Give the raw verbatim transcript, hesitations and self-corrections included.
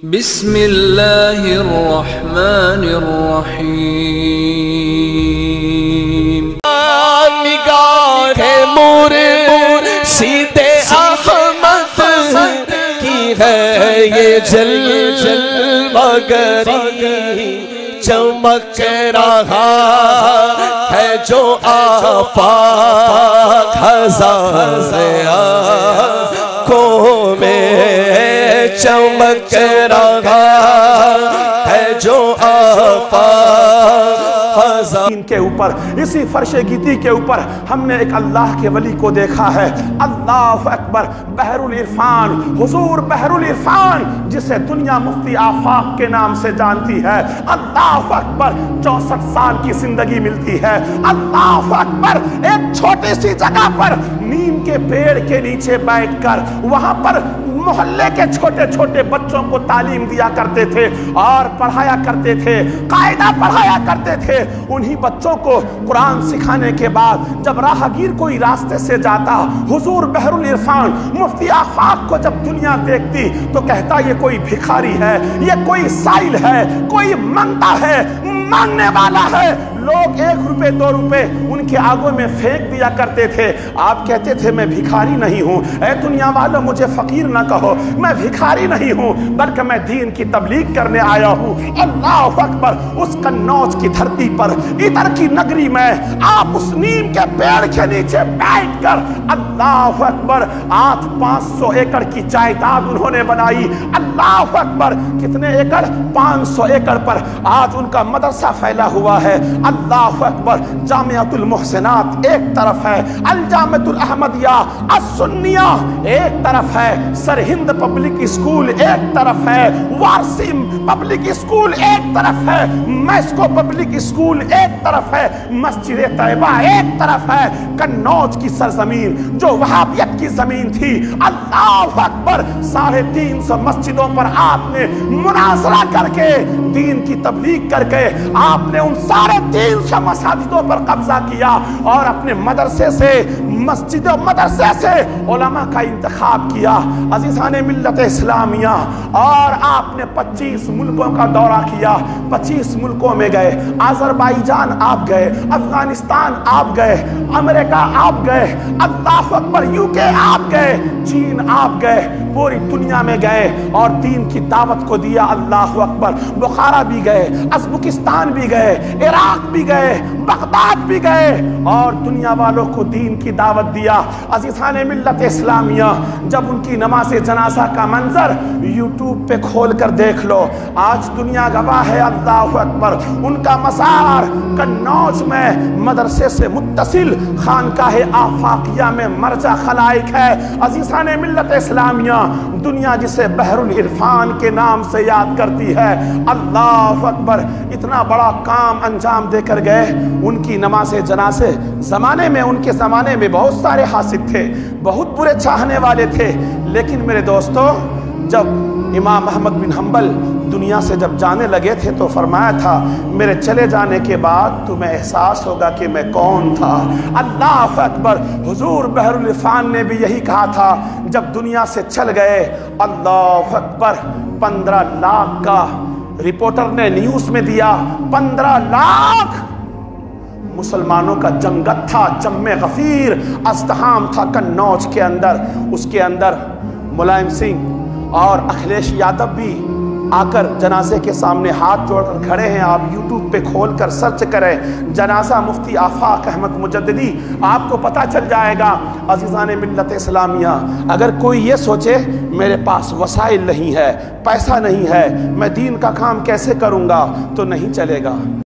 بسم اللہ الرحمن الرحیم۔ نگاہ مرشد احمد کی ہے یہ جلوہ گری، چمک رہا ہے جو آفاق ہزار آنکھوں میں، چمک رہا ہے جو آفاق ہزار کے اوپر، اسی فرش گیتی کے اوپر ہم نے ایک اللہ کے ولی کو دیکھا ہے۔ اللہ اکبر، بحر العرفان، حضور بحر العرفان، جسے دنیا مفتی آفاق کے نام سے جانتی ہے۔ اللہ اکبر، چونسٹھ سال کی زندگی ملتی ہے۔ اللہ اکبر، ایک چھوٹی سی جگہ پر نیم کے پیڑ کے نیچے بیٹھ کر وہاں پر محلے کے چھوٹے چھوٹے بچوں کو تعلیم دیا کرتے تھے اور پڑھایا کرتے تھے، قاعدہ پڑھایا کرتے تھے۔ انہی بچوں کو قرآن سکھانے کے بعد جب راہگیر کوئی راستے سے جاتا، حضور بحر العرفان مفتی آفاق کو جب دنیا دیکھتی تو کہتا یہ کوئی بھکاری ہے، یہ کوئی سائل ہے، کوئی منگتا ہے، مانگنے والا ہے۔ لوگ ایک روپے دو روپے ان کے آگوں میں پھینک دیا کرتے تھے، آپ کہتے تھے میں بھکاری نہیں ہوں، اے دنیا والوں مجھے فقیر نہ کہو، میں بھکاری نہیں ہوں بلکہ میں دین کی تبلیغ کرنے آیا ہوں۔ اللہ اکبر، اس قنوج کی دھرتی پر، ادھر کی نگری میں آپ اس نیم کے پیڑ کے نیچے بیٹھ کر، اللہ اکبر، آج پانچ سو ایکڑ کی جائیداد انہوں نے بنائی۔ اللہ اکبر، کتنے ایکڑ؟ پانچ سو ایکڑ پر آج ان کا مدرسہ پھیلا ہوا ہے۔ اللہ اکبر، جامعۃ المحسنات ایک طرف ہے، الجامعۃ الاحمدیہ السنیہ ایک طرف ہے، سرہند پبلک اسکول ایک طرف ہے، وارسیم پبلک اسکول ایک طرف ہے، میسکو پبلک اسکول ایک طرف ہے، مسجد طیبہ ایک طرف ہے۔ قنوج کی سرزمین جو وہابیت کی زمین تھی، اللہ اکبر، ساڑھے تین سو مسجدوں پر آپ نے مناظرہ کر کے، دین کی تبلیغ کر کے آپ نے ان ساڑھے تین سو مساجدوں پر قبضہ کیا اور اپنے مدرسے سے، مسجد و مدرسے سے علماء کا انتخاب کیا۔ عزیزان ملت اسلامیہ، اور آپ نے پچیس ملکوں کا دورہ کیا، پچیس ملکوں میں گئے، آذربائیجان آپ گئے، افغانستان آپ گئے، امریکہ آپ گئے، اللہ اکبر، یو کے آپ گئے، چین آپ گئے، پوری دنیا میں گئے اور دین کی دعوت کو دیا۔ اللہ اکبر، بخارا بھی گئے، ازبکستان بھی گئے، عراق بھی گئے، بغداد بھی گئے اور دنیا والوں کو دین کی دعوت دیا۔ عزیزان ملت اسلامیہ، جب ان کی نماز جنازہ کا منظر یوٹیوب پہ کھول کر دیکھ لو، آج دنیا گواہ ہے۔ اللہ اکبر، ان کا مزار قنوج میں مدرسے سے متصل خانقاہ آفاقیہ میں مرجع خلائق ہے۔ عزیزان ملت اسلامیہ، دنیا جسے بحر العرفان کے نام سے یاد کرتی ہے، اللہ اکبر، اتنا بڑا کام انجام دے کر گئے۔ ان کی نماز جنازے زمانے میں، ان کے زمانے میں بہت سارے حاسد تھے، بہت برے چاہنے والے تھے، لیکن میرے دوستو، جب امام احمد بن حنبل دنیا سے جب جانے لگے تھے تو فرمایا تھا میرے چلے جانے کے بعد تمہیں احساس ہوگا کہ میں کون تھا۔ اللہ اکبر، حضور بحر العرفان نے بھی یہی کہا تھا جب دنیا سے چل گئے۔ اللہ اکبر، پندرہ لاکھ کا رپورٹر نے نیوز میں دیا، پندرہ لاکھ مسلمانوں کا جنگت تھا، جم غفیر ازدحام تھا قنوج کے اندر۔ اس کے اندر ملائم سنگھ اور اکھلیش یادو بھی آ کر جنازے کے سامنے ہاتھ جوڑ کر کھڑے ہیں۔ آپ یوٹیوب پہ کھول کر سرچ کریں جنازہ مفتی آفاق احمد مجددی، آپ کو پتہ چل جائے گا۔ عزیزان ملت اسلامیہ، اگر کوئی یہ سوچے میرے پاس وسائل نہیں ہے، پیسہ نہیں ہے، میں دین کا کام کیسے کروں گا، تو نہیں چلے گا۔